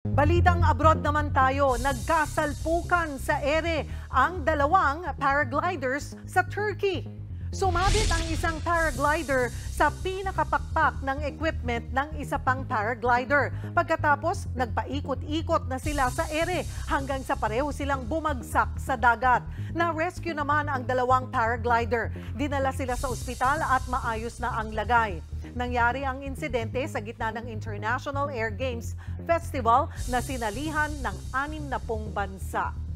Balitang abroad naman tayo, nagkasalpukan sa ere ang dalawang paragliders sa Turkey. Sumabit ang isang paraglider sa pinakapakpak ng equipment ng isa pang paraglider. Pagkatapos, nagpaikot-ikot na sila sa ere hanggang sa pareho silang bumagsak sa dagat. Na-rescue naman ang dalawang paraglider. Dinala sila sa ospital at maayos na ang lagay. Nangyari ang insidente sa gitna ng International Air Games Festival na sinalihan ng 60 bansa.